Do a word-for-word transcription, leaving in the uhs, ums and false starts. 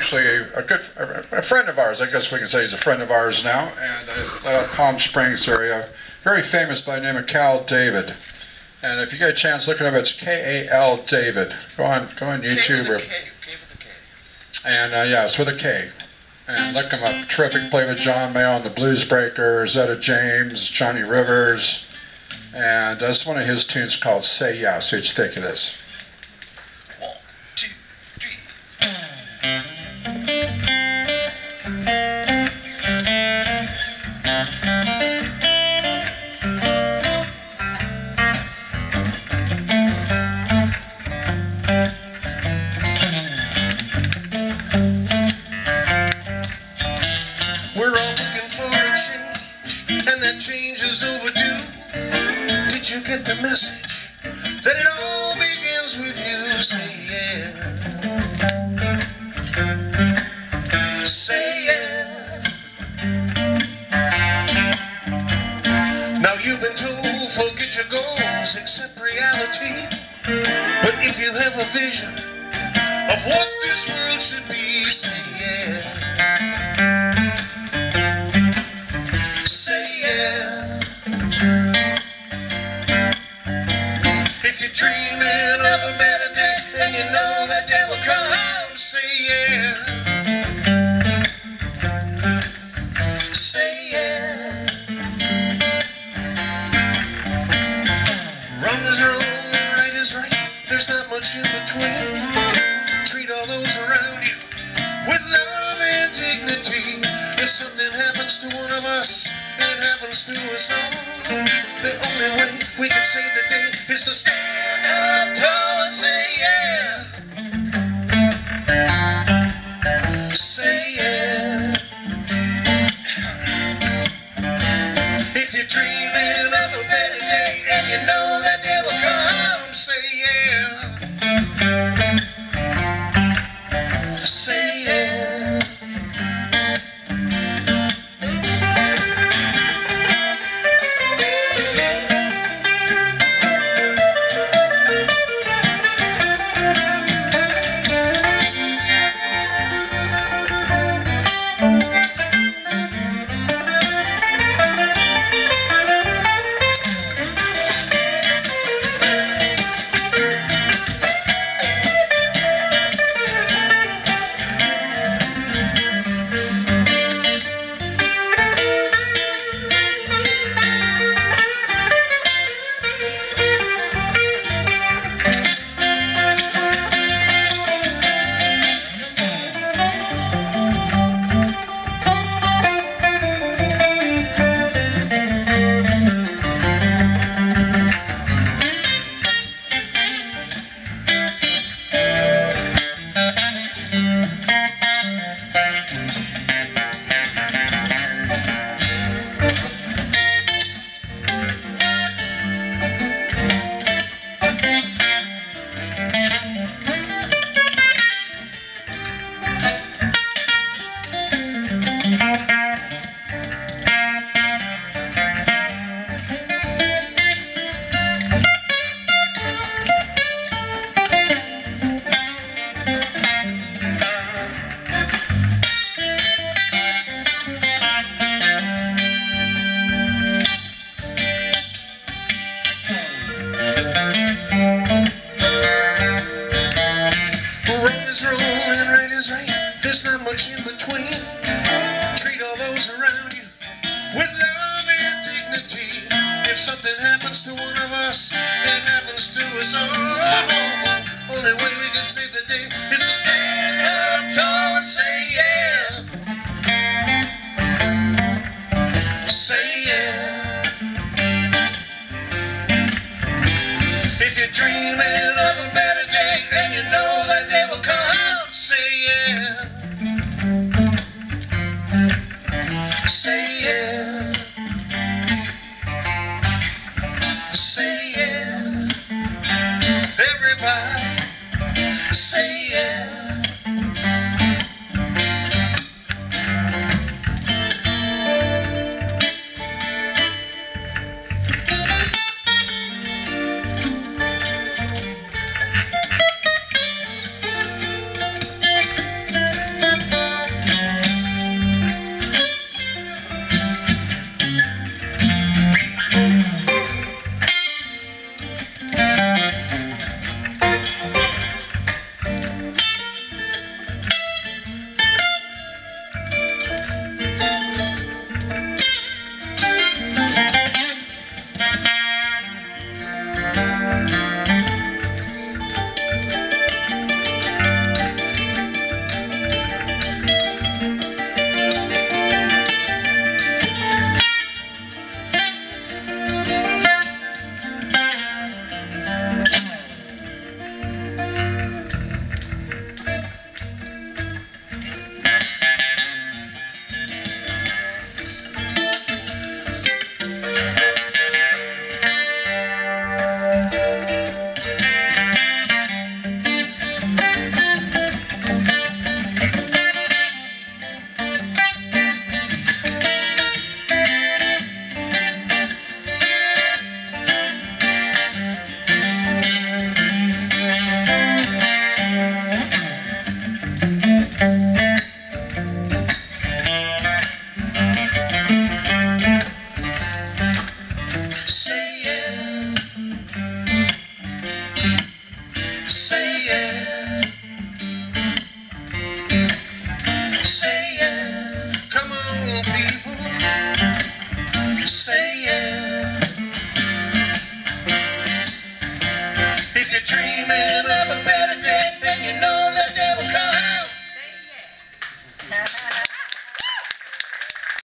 actually a, a good a friend of ours. I guess we can say he's a friend of ours now, and uh, Palm Springs area, very famous by the name of Cal David. And if you get a chance, look it up. It's K A L David. Go on, go on YouTube. K or, with a K. K with a K. And uh, yeah, it's with a K. And look him up. Terrific play with John Mayall and the Blues Breakers, Etta James, Johnny Rivers. And that's one of his tunes called Say Yes. What do you think of this? One, two, three. We're all looking for a change, and that change is overdue. Did you get the message that it all begins with you? Say yeah. Say yeah. Now you've been told forget your goals, accept reality. But if you have a vision of what this world should be, say yeah. Say yeah. If you're dreaming of a better day and you know that day will come, say yeah. Say yeah. Wrong is wrong and right is right. There's not much in between. Treat all those around you with love and dignity. If something happens to one of us, it happens to us all. The only way we can save the day is to stand up tall and say yeah. Say yeah. If you're dreaming of a better day and you know that day will come, say yeah. Say yeah. If something happens to one of us, it happens to us all. Only way we can save the day is to stand.